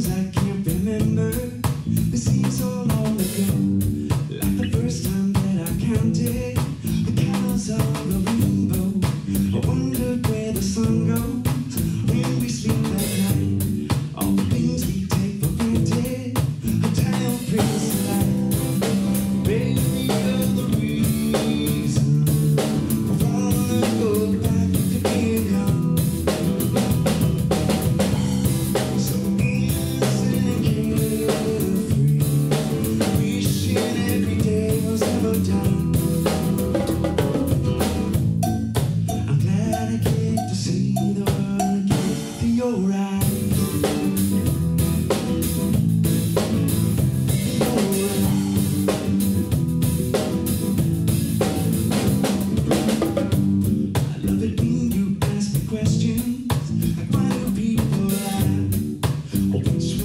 things I can't remember. It seems so long ago, like the first time that I counted the colors of a rainbow. I wondered where the sun goes when we sleep at night. All the things we take for granted, a time brings to life. Baby, you're the reason I wanna go back to being young. So innocent and carefree, wishing every day was never done. I'm glad I get to see the world again through your eyes. I love it when you ask me questions like why do people lie, or which